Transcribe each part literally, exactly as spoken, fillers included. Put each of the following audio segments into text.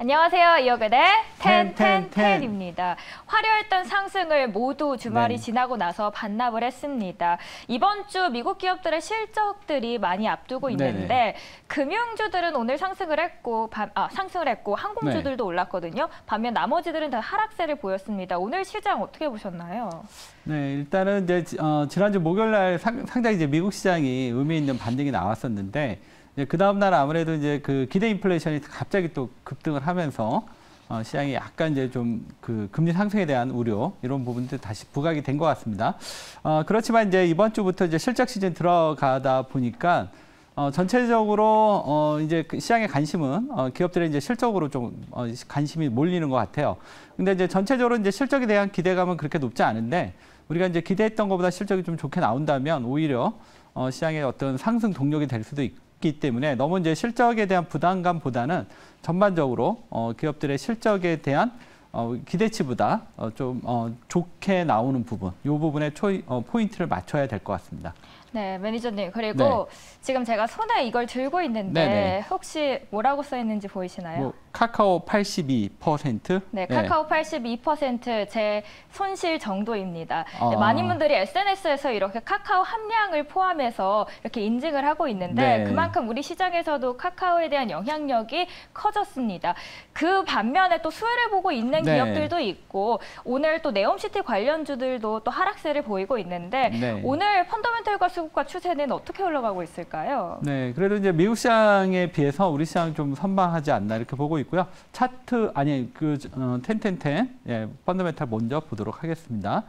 안녕하세요. 이어그대 텐, 텐, 텐. 텐텐텐입니다. 화려했던 상승을 모두 주말이 네. 지나고 나서 반납을 했습니다. 이번 주 미국 기업들의 실적들이 많이 앞두고 있는데 네네. 금융주들은 오늘 상승을 했고 반, 아, 상승을 했고 항공주들도 네. 올랐거든요. 반면 나머지들은 다 하락세를 보였습니다. 오늘 시장 어떻게 보셨나요? 네, 일단은 이제 어, 지난주 목요일 날 상, 상당히 이제 미국 시장이 의미 있는 반등이 나왔었는데 이제 그 다음 날 아무래도 이제 그 기대 인플레이션이 갑자기 또 급등을 하면서 어, 시장이 약간 이제 좀 그 금리 상승에 대한 우려 이런 부분들 다시 부각이 된 것 같습니다. 어, 그렇지만 이제 이번 주부터 이제 실적 시즌 들어가다 보니까 어, 전체적으로 어, 이제 그 시장의 관심은 어, 기업들의 이제 실적으로 좀 어, 관심이 몰리는 것 같아요. 근데 이제 전체적으로 이제 실적에 대한 기대감은 그렇게 높지 않은데 우리가 이제 기대했던 것보다 실적이 좀 좋게 나온다면 오히려 어, 시장의 어떤 상승 동력이 될 수도 있기 때문에 너무 이제 실적에 대한 부담감보다는 전반적으로 어, 기업들의 실적에 대한 어, 기대치보다 어, 좀 어, 좋게 나오는 부분, 이 부분에 초이, 어, 포인트를 맞춰야 될 것 같습니다. 네, 매니저님. 그리고 네. 지금 제가 손에 이걸 들고 있는데 네네. 혹시 뭐라고 써 있는지 보이시나요? 뭐 카카오 팔십이 퍼센트? 네, 카카오 팔십이 퍼센트 제 손실 정도입니다. 아. 네, 많은 분들이 에스엔에스에서 이렇게 카카오 함량을 포함해서 이렇게 인증을 하고 있는데 네. 그만큼 우리 시장에서도 카카오에 대한 영향력이 커졌습니다. 그 반면에 또 수혜를 보고 있는 네. 기업들도 있고 오늘 또 네옴시티 관련주들도 또 하락세를 보이고 있는데 네. 오늘 펀더멘털과 수급과 추세는 어떻게 흘러가고 있을까요? 네, 그래도 이제 미국 시장에 비해서 우리 시장 좀 선방하지 않나 이렇게 보고 있고요. 차트 아니 그 어, 텐텐텐 예, 펀더멘탈 먼저 보도록 하겠습니다.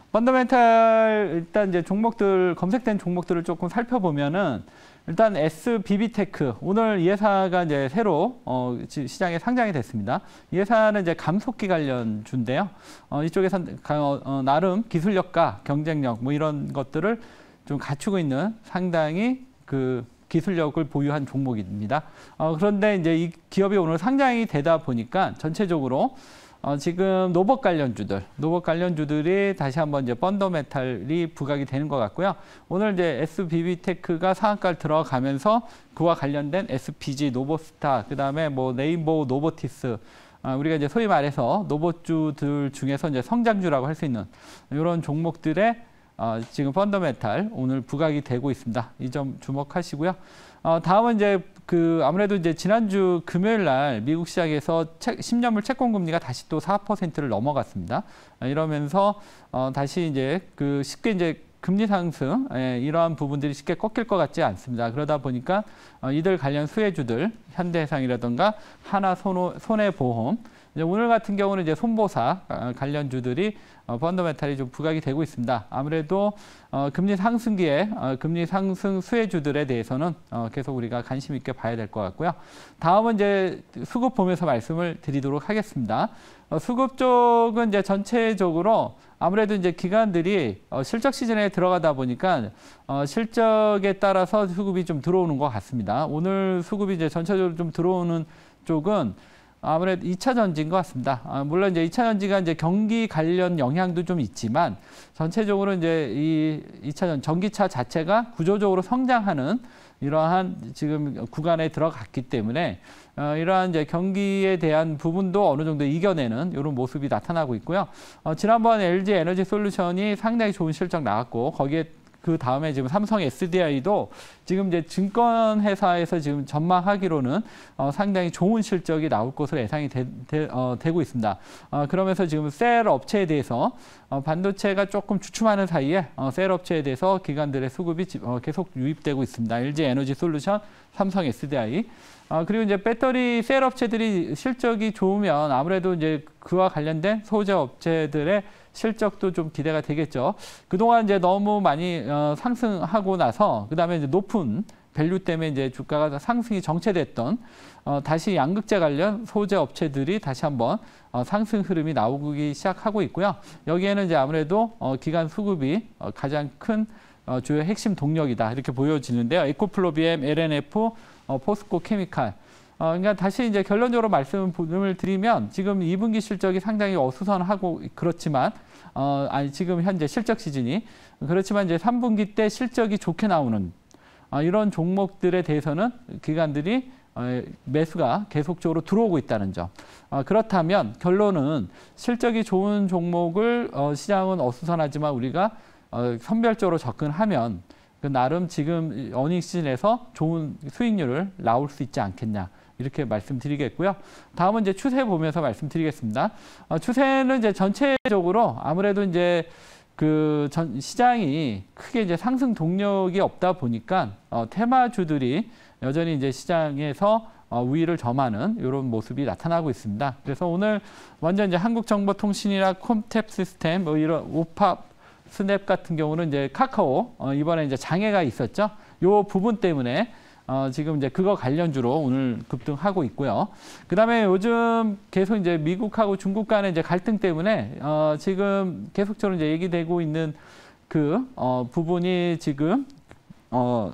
펀더멘탈 일단 이제 종목들 검색된 종목들을 조금 살펴보면은 일단 에스비비테크 오늘 이 회사가 이제 새로 어, 시장에 상장이 됐습니다. 이 회사는 이제 감속기 관련주인데요. 어, 이쪽에서 어, 나름 기술력과 경쟁력 뭐 이런 것들을 좀 갖추고 있는 상당히 그 기술력을 보유한 종목입니다. 어, 그런데 이제 이 기업이 오늘 상장이 되다 보니까 전체적으로 어, 지금 노봇 관련주들, 노봇 관련주들이 다시 한번 이제 펀더멘탈이 부각이 되는 것 같고요. 오늘 이제 에스비비테크가 상한가를 들어가면서 그와 관련된 에스피지, 노보스타, 그 다음에 뭐 네이버 노보티스, 어, 우리가 이제 소위 말해서 노봇주들 중에서 이제 성장주라고 할 수 있는 이런 종목들의 어, 지금 펀더멘탈 오늘 부각이 되고 있습니다. 이 점 주목하시고요. 어, 다음은 이제 그 아무래도 이제 지난주 금요일 날 미국 시장에서 채, 십 년물 채권 금리가 다시 또 사 퍼센트를 넘어갔습니다. 어, 이러면서 어, 다시 이제 그 쉽게 이제 금리 상승 예, 이러한 부분들이 쉽게 꺾일 것 같지 않습니다. 그러다 보니까 어, 이들 관련 수혜주들 현대해상이라든가 하나 손해보험 이제 오늘 같은 경우는 이제 손보사 관련주들이 어, 펀더멘탈이 좀 부각이 되고 있습니다. 아무래도 어, 금리 상승기에 어, 금리 상승 수혜주들에 대해서는 어, 계속 우리가 관심 있게 봐야 될 것 같고요. 다음은 이제 수급 보면서 말씀을 드리도록 하겠습니다. 어, 수급 쪽은 이제 전체적으로 아무래도 이제 기관들이 어, 실적 시즌에 들어가다 보니까 어, 실적에 따라서 수급이 좀 들어오는 것 같습니다. 오늘 수급이 이제 전체적으로 좀 들어오는 쪽은 아무래도 이 차 전지인 것 같습니다. 아, 물론 이제 이 차 전지가 이제 경기 관련 영향도 좀 있지만 전체적으로 이제 이 이 차 전 전기차 자체가 구조적으로 성장하는 이러한 지금 구간에 들어갔기 때문에 어, 이러한 이제 경기에 대한 부분도 어느 정도 이겨내는 이런 모습이 나타나고 있고요. 어, 지난번 엘지 에너지 솔루션이 상당히 좋은 실적 나왔고 거기에 그 다음에 지금 삼성 에스디아이도 지금 이제 증권회사에서 지금 전망하기로는 어, 상당히 좋은 실적이 나올 것으로 예상이 되, 되, 어, 되고 있습니다. 어, 그러면서 지금 셀 업체에 대해서 어, 반도체가 조금 주춤하는 사이에 어, 셀 업체에 대해서 기관들의 수급이 어, 계속 유입되고 있습니다. 엘지 에너지 솔루션, 삼성 에스디아이. 어, 그리고 이제 배터리 셀 업체들이 실적이 좋으면 아무래도 이제 그와 관련된 소재 업체들의 실적도 좀 기대가 되겠죠. 그동안 이제 너무 많이 어, 상승하고 나서 그다음에 이제 높은 밸류 때문에 이제 주가가 상승이 정체됐던 어, 다시 양극재 관련 소재 업체들이 다시 한번 어, 상승 흐름이 나오기 시작하고 있고요. 여기에는 이제 아무래도 어, 기관 수급이 어, 가장 큰 어, 주요 핵심 동력이다 이렇게 보여지는데요. 에코플로비엠, 엘엔에프, 어, 포스코 케미칼. 어, 그러니까 다시 이제 결론적으로 말씀을 드리면 지금 이 분기 실적이 상당히 어수선하고 그렇지만 어, 아니 지금 현재 실적 시즌이 그렇지만 이제 삼 분기 때 실적이 좋게 나오는 어, 이런 종목들에 대해서는 기관들이 어, 매수가 계속적으로 들어오고 있다는 점. 어, 그렇다면 결론은 실적이 좋은 종목을 어, 시장은 어수선하지만 우리가 어, 선별적으로 접근하면 그 나름 지금 어닝 시즌에서 좋은 수익률을 나올 수 있지 않겠냐. 이렇게 말씀드리겠고요. 다음은 이제 추세 보면서 말씀드리겠습니다. 어, 추세는 이제 전체적으로 아무래도 이제 그 전 시장이 크게 이제 상승 동력이 없다 보니까 어, 테마주들이 여전히 이제 시장에서 어, 우위를 점하는 이런 모습이 나타나고 있습니다. 그래서 오늘 완전 이제 한국정보통신이나 콤탭 시스템, 뭐 이런 오팝, 스냅 같은 경우는 이제 카카오 어, 이번에 이제 장애가 있었죠. 요 부분 때문에 어, 지금 이제 그거 관련주로 오늘 급등하고 있고요. 그 다음에 요즘 계속 이제 미국하고 중국 간의 이제 갈등 때문에 어, 지금 계속적으로 이제 얘기되고 있는 그 어, 부분이 지금 어,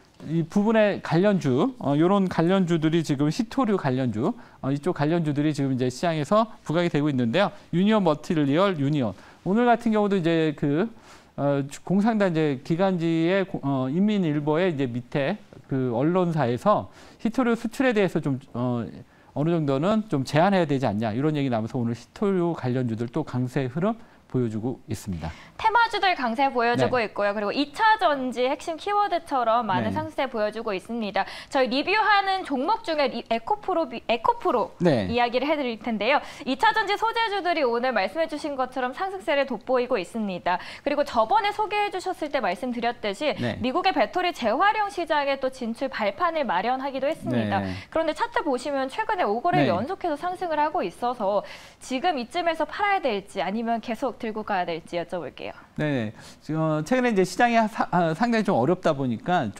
이 부분의 관련주, 어, 이런 관련주들이 지금 히토류 관련주, 어, 이쪽 관련주들이 지금 이제 시장에서 부각이 되고 있는데요. 유니온 머티리얼, 유니온. 오늘 같은 경우도 이제 그 어, 공상단 이제 기간지의 어, 인민일보의 이제 밑에 그 언론사에서 히토류 수출에 대해서 좀 어, 어느 정도는 좀 제한해야 되지 않냐 이런 얘기 나오면서 오늘 히토류 관련주들 또 강세 흐름 보여주고 있습니다. 테마주들 강세 보여주고 네. 있고요. 그리고 이 차 전지 핵심 키워드처럼 많은 네. 상세 보여주고 있습니다. 저희 리뷰하는 종목 중에 리, 에코프로, 에코프로 네. 이야기를 해드릴 텐데요. 이 차 전지 소재주들이 오늘 말씀해 주신 것처럼 상승세를 돋보이고 있습니다. 그리고 저번에 소개해 주셨을 때 말씀드렸듯이 네. 미국의 배터리 재활용 시장에 또 진출 발판을 마련하기도 했습니다. 네. 그런데 차트 보시면 최근에 오 거래 네. 연속해서 상승을 하고 있어서 지금 이쯤에서 팔아야 될지 아니면 계속 들고 가야 될지 여쭤볼게요. 네, 어, 최근에 이제 시장이 사, 아, 상당히 좀 어렵다 보니까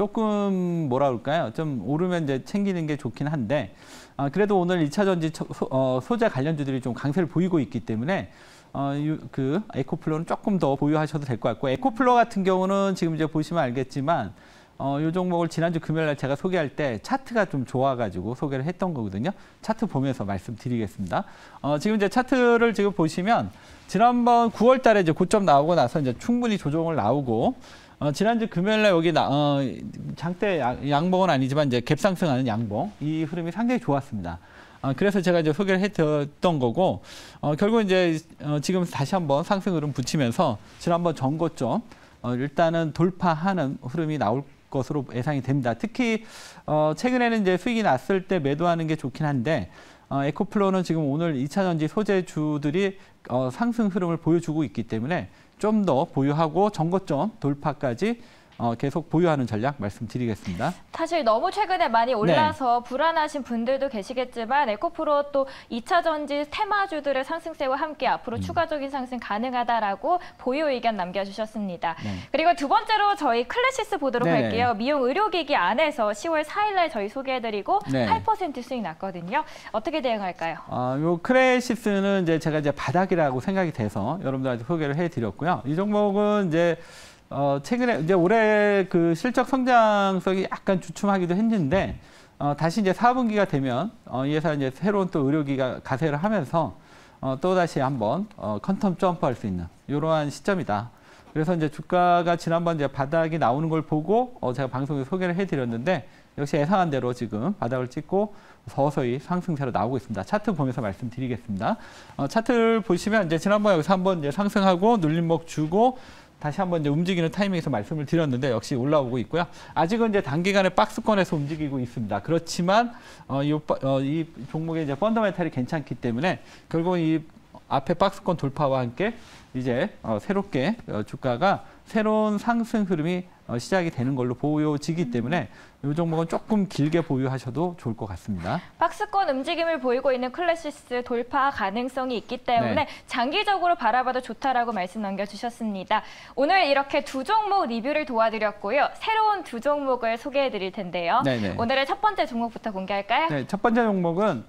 조금 뭐라 그럴까요? 좀 오르면 이제 챙기는 게 좋긴 한데 아, 그래도 오늘 이 차 전지 소, 어, 소재 관련주들이 좀 강세를 보이고 있기 때문에 어, 유, 그 에코플로는 조금 더 보유하셔도 될 것 같고 에코플로 같은 경우는 지금 이제 보시면 알겠지만 어, 이 종목을 지난주 금요일 날 제가 소개할 때 차트가 좀 좋아가지고 소개를 했던 거거든요. 차트 보면서 말씀드리겠습니다. 어, 지금 이제 차트를 지금 보시면 지난번 구월 달에 이제 고점 나오고 나서 이제 충분히 조정을 나오고 어, 지난주 금요일 날 여기 나, 어, 장대 양봉은 아니지만 이제 갭상승하는 양봉 이 흐름이 상당히 좋았습니다. 어, 그래서 제가 이제 소개를 해드렸던 거고 어, 결국 이제 어, 지금 다시 한번 상승 흐름 붙이면서 지난번 전고점 어, 일단은 돌파하는 흐름이 나올 것으로 예상이 됩니다. 특히 어, 최근에는 이제 수익이 났을 때 매도하는 게 좋긴 한데 어, 에코플로는 지금 오늘 이 차 전지 소재주들이 어, 상승 흐름을 보여주고 있기 때문에 좀 더 보유하고 전고점 돌파까지 어, 계속 보유하는 전략 말씀드리겠습니다. 사실 너무 최근에 많이 올라서 네. 불안하신 분들도 계시겠지만 에코프로 또 이 차 전지 테마주들의 상승세와 함께 앞으로 음. 추가적인 상승 가능하다라고 보유 의견 남겨주셨습니다. 네. 그리고 두 번째로 저희 클래시스 보도록 네네. 할게요. 미용 의료기기 안에서 시월 사일 날 저희 소개해드리고 네. 팔 퍼센트 수익 났거든요. 어떻게 대응할까요? 아, 요 클래시스는 이제 제가 이제 바닥이라고 생각이 돼서 여러분들한테 소개를 해드렸고요. 이 종목은 이제 어, 최근에 이제 올해 그 실적 성장성이 약간 주춤하기도 했는데, 어, 다시 이제 사 분기가 되면, 어, 이 회사 이제 새로운 또 의료기가 가세를 하면서, 어, 또 다시 한번, 어, 퀀텀 점프할 수 있는, 이러한 시점이다. 그래서 이제 주가가 지난번 이제 바닥이 나오는 걸 보고, 어, 제가 방송에 소개를 해드렸는데, 역시 예상한 대로 지금 바닥을 찍고 서서히 상승세로 나오고 있습니다. 차트 보면서 말씀드리겠습니다. 어, 차트를 보시면 이제 지난번 여기서 한번 이제 상승하고 눌림목 주고, 다시 한번 이제 움직이는 타이밍에서 말씀을 드렸는데 역시 올라오고 있고요. 아직은 이제 단기간에 박스권에서 움직이고 있습니다. 그렇지만 어, 이, 어, 이 종목의 이제 펀더멘탈이 괜찮기 때문에 결국은 이 앞에 박스권 돌파와 함께 이제 어, 새롭게 어, 주가가 새로운 상승 흐름이 어, 시작이 되는 걸로 보여지기 때문에 이 종목은 조금 길게 보유하셔도 좋을 것 같습니다. 박스권 움직임을 보이고 있는 클래시스 돌파 가능성이 있기 때문에 네. 장기적으로 바라봐도 좋다라고 말씀 남겨주셨습니다. 오늘 이렇게 두 종목 리뷰를 도와드렸고요. 새로운 두 종목을 소개해드릴 텐데요. 네네. 오늘의 첫 번째 종목부터 공개할까요? 네, 첫 번째 종목은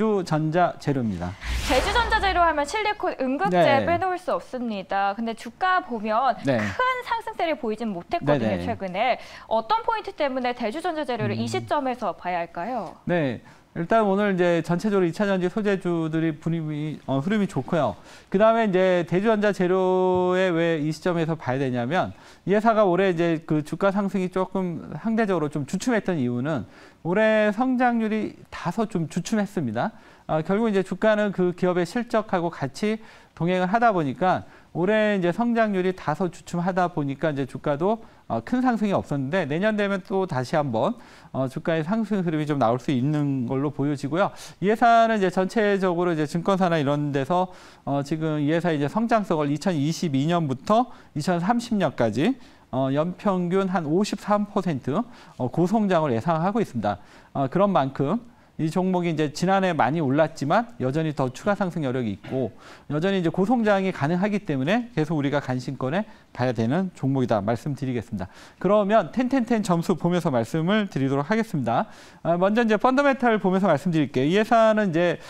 대주전자재료입니다. 대주전자재료 하면 실리콘, 응급제 네. 빼놓을 수 없습니다. 근데 주가 보면 네. 큰 상승세를 보이진 못했거든요. 네네. 최근에. 어떤 포인트 때문에 대주전자재료를 음. 이 시점에서 봐야 할까요? 네, 일단 오늘 이제 전체적으로 이 차 전지 소재주들이 분위기, 어, 흐름이 좋고요. 그 다음에 이제 대주전자 재료에 왜 이 시점에서 봐야 되냐면 이 회사가 올해 이제 그 주가 상승이 조금 상대적으로 좀 주춤했던 이유는 올해 성장률이 다소 좀 주춤했습니다. 어, 결국 이제 주가는 그 기업의 실적하고 같이 동행을 하다 보니까 올해 이제 성장률이 다소 주춤하다 보니까 이제 주가도 어, 큰 상승이 없었는데 내년 되면 또 다시 한번 어, 주가의 상승 흐름이 좀 나올 수 있는 걸로 보여지고요. 이 회사는 이제 전체적으로 이제 증권사나 이런 데서 어, 지금 이 회사의 이제 성장성을 이천이십이 년부터 이천삼십 년까지 어, 연평균 한 오십삼 퍼센트 어, 고성장을 예상하고 있습니다. 어, 그런 만큼 이 종목이 이제 지난해 많이 올랐지만 여전히 더 추가 상승 여력이 있고 여전히 이제 고성장이 가능하기 때문에 계속 우리가 관심권에 봐야 되는 종목이다 말씀드리겠습니다. 그러면 텐텐텐 점수 보면서 말씀을 드리도록 하겠습니다. 아, 먼저 이제 펀더멘탈 보면서 말씀드릴게요. 이 회사는 이제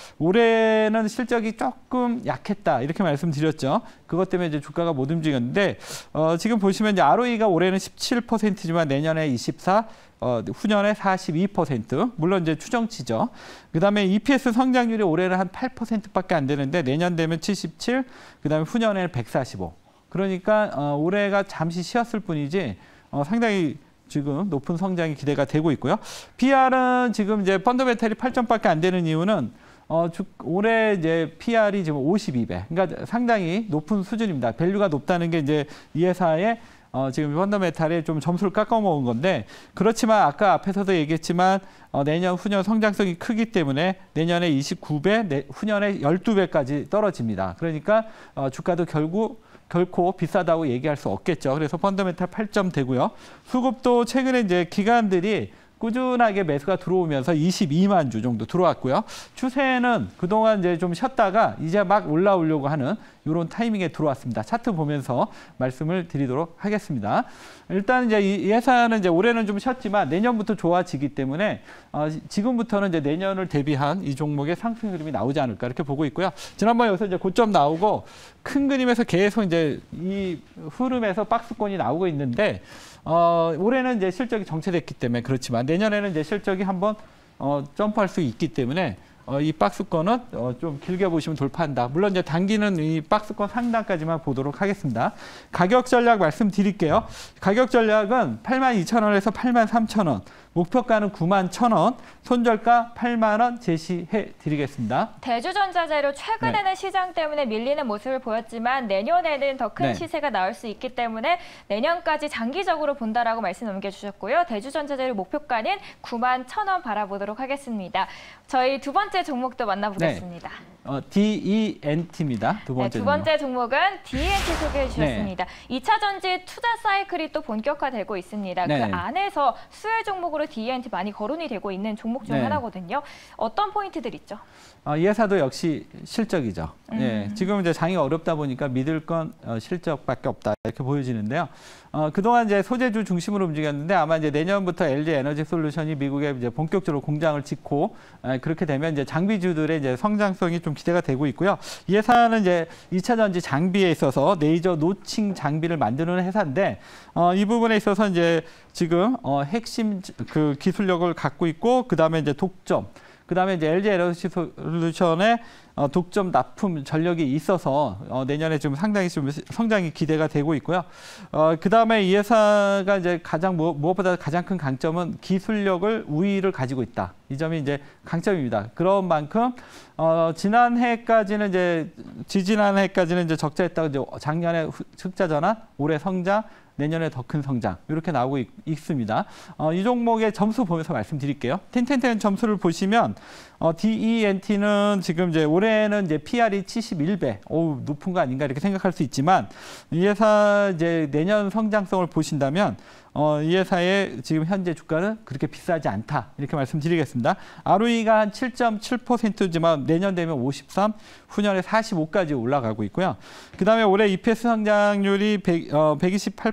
올해는 실적이 조금 약했다 이렇게 말씀드렸죠. 그것 때문에 이제 주가가 못 움직였는데 어, 지금 보시면 이제 알오이가 올해는 십칠 퍼센트지만 내년에 이십사, 어, 후년에 사십이 퍼센트, 물론 이제 추정치죠. 그 다음에 이피에스 성장률이 올해는 한 팔 퍼센트밖에 안 되는데 내년 되면 칠십칠, 그 다음에 후년에는 백사십오. 그러니까 어, 올해가 잠시 쉬었을 뿐이지 어, 상당히 지금 높은 성장이 기대가 되고 있고요. 피알은 지금 이제 펀더멘탈이 팔 점밖에 안 되는 이유는 어, 주, 올해 이제 피알이 지금 오십이 배, 그러니까 상당히 높은 수준입니다. 밸류가 높다는 게 이제 이 회사의 어, 지금 펀더멘탈에 좀 점수를 깎아먹은 건데 그렇지만 아까 앞에서도 얘기했지만 어, 내년 후년 성장성이 크기 때문에 내년에 이십구 배, 내, 후년에 십이 배까지 떨어집니다. 그러니까 어, 주가도 결국 결코 비싸다고 얘기할 수 없겠죠. 그래서 펀더멘탈 팔 점 되고요. 수급도 최근에 이제 기관들이 꾸준하게 매수가 들어오면서 이십이만 주 정도 들어왔고요. 추세는 그동안 이제 좀 쉬었다가 이제 막 올라오려고 하는 이런 타이밍에 들어왔습니다. 차트 보면서 말씀을 드리도록 하겠습니다. 일단 이제 이 회사는 이제 올해는 좀 쉬었지만 내년부터 좋아지기 때문에 어, 지금부터는 이제 내년을 대비한 이 종목의 상승 흐름이 나오지 않을까 이렇게 보고 있고요. 지난번에 여기서 이제 고점 나오고 큰 그림에서 계속 이제 이 흐름에서 박스권이 나오고 있는데 어, 올해는 이제 실적이 정체됐기 때문에 그렇지만 내년에는 이제 실적이 한번 어, 점프할 수 있기 때문에 어, 이 박스권은 어, 좀 길게 보시면 돌파한다. 물론 이제 단기는 이 박스권 상단까지만 보도록 하겠습니다. 가격 전략 말씀드릴게요. 가격 전략은 팔만 이천 원에서 팔만 삼천 원, 목표가는 구만 천 원, 손절가 팔만 원 제시해 드리겠습니다. 대주전자재료 최근에는 네. 시장 때문에 밀리는 모습을 보였지만 내년에는 더 큰 네. 시세가 나올 수 있기 때문에 내년까지 장기적으로 본다라고 말씀 남겨주셨고요. 대주전자재료 목표가는 구만 천 원 바라보도록 하겠습니다. 저희 두 번째 종목도 만나보겠습니다. 네. 어, 디이엔티입니다. 두 번째, 네, 두 번째 종목. 종목은 디이엔티 소개해 주셨습니다. 네. 이 차 전지 투자 사이클이 또 본격화되고 있습니다. 네. 그 안에서 수혜 종목으로 디이엔티 많이 거론이 되고 있는 종목 중 네. 하나거든요. 어떤 포인트들 있죠? 어, 이 회사도 역시 실적이죠. 음. 예, 지금 이제 장이 어렵다 보니까 믿을 건 어, 실적밖에 없다 이렇게 보여지는데요. 어, 그동안 이제 소재주 중심으로 움직였는데 아마 이제 내년부터 엘지 에너지 솔루션이 미국에 이제 본격적으로 공장을 짓고 에, 그렇게 되면 이제 장비주들의 이제 성장성이 좀 기대가 되고 있고요. 이 회사는 이제 이 차 전지 장비에 있어서 레이저 노칭 장비를 만드는 회사인데 어, 이 부분에 있어서 이제 지금 어, 핵심 그 기술력을 갖고 있고 그 다음에 이제 독점. 그 다음에 이제 엘지 에너지 솔루션의 어, 독점 납품 전력이 있어서 어, 내년에 좀 상당히 좀 성장이 기대가 되고 있고요. 어, 그 다음에 이 회사가 이제 가장 무, 무엇보다 가장 큰 강점은 기술력을 우위를 가지고 있다. 이 점이 이제 강점입니다. 그런 만큼 어, 지난해까지는 이제 지지난해까지는 이제 적자했다가 이제 작년에 흑자 전환, 올해 성장. 내년에 더 큰 성장 이렇게 나오고 있, 있습니다. 어, 이 종목의 점수 보면서 말씀드릴게요. 텐텐텐 점수를 보시면 어, 디이엔티는 지금 이제 올해는 이제 피알이 칠십일 배, 오 높은 거 아닌가 이렇게 생각할 수 있지만 이 회사 이제 내년 성장성을 보신다면 어, 이 회사의 지금 현재 주가는 그렇게 비싸지 않다 이렇게 말씀드리겠습니다. 알오이가 한 칠 점 칠 퍼센트지만 내년 되면 오십삼, 후년에 사십오까지 올라가고 있고요. 그 다음에 올해 이피에스 성장률이 백, 어, 백이십팔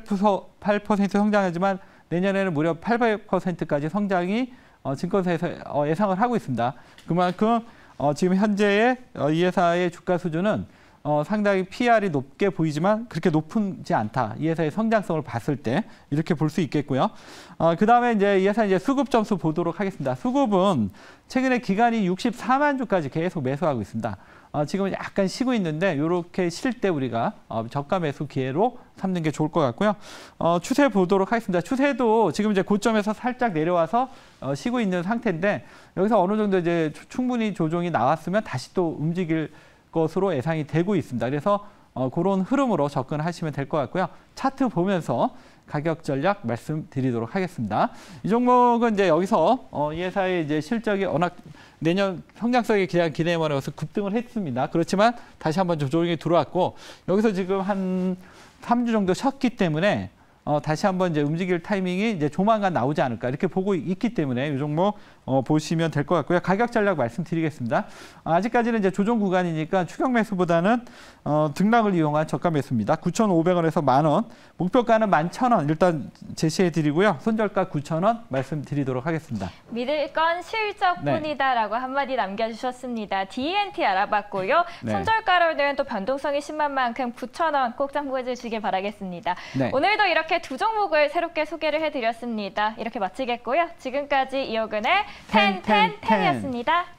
퍼센트 성장하지만 내년에는 무려 팔백 퍼센트까지 성장이 어, 증권사에서 어, 예상을 하고 있습니다. 그만큼 어, 지금 현재의 어, 이 회사의 주가 수준은 어, 상당히 피이알이 높게 보이지만 그렇게 높지 않다. 이 회사의 성장성을 봤을 때 이렇게 볼 수 있겠고요. 어, 그 다음에 이제 이 회사 이제 수급 점수 보도록 하겠습니다. 수급은 최근에 기간이 육십사만 주까지 계속 매수하고 있습니다. 어, 지금은 약간 쉬고 있는데 이렇게 쉴 때 우리가 어, 저가 매수 기회로 삼는 게 좋을 것 같고요. 어, 추세 보도록 하겠습니다. 추세도 지금 이제 고점에서 살짝 내려와서 어, 쉬고 있는 상태인데 여기서 어느 정도 이제 충분히 조정이 나왔으면 다시 또 움직일 것으로 예상이 되고 있습니다. 그래서 어, 그런 흐름으로 접근하시면 될 것 같고요. 차트 보면서 가격 전략 말씀드리도록 하겠습니다. 이 종목은 이제 여기서 어, 이 회사의 이제 실적이 워낙 내년 성장성에 기대한 기대에 맞아서 급등을 했습니다. 그렇지만 다시 한번 조정이 들어왔고 여기서 지금 한 삼 주 정도 쉬었기 때문에 어, 다시 한번 이제 움직일 타이밍이 이제 조만간 나오지 않을까 이렇게 보고 있기 때문에 이 종목 어, 보시면 될 것 같고요. 가격 전략 말씀드리겠습니다. 어, 아직까지는 이제 조정 구간이니까 추격 매수보다는 어, 등락을 이용한 저가 매수입니다. 구천오백 원에서 만 원, 목표가는 만 천 원 일단 제시해 드리고요. 손절가 구천 원 말씀드리도록 하겠습니다. 믿을 건 실적뿐이다라고 네. 한마디 남겨주셨습니다. 디이엔티 알아봤고요. 네. 손절가로는 또 변동성이 심한 만큼 구천 원 꼭 참고해 주시길 바라겠습니다. 네. 오늘도 이렇게 두 종목을 새롭게 소개를 해드렸습니다. 이렇게 마치겠고요. 지금까지 이호근의 텐텐텐이었습니다.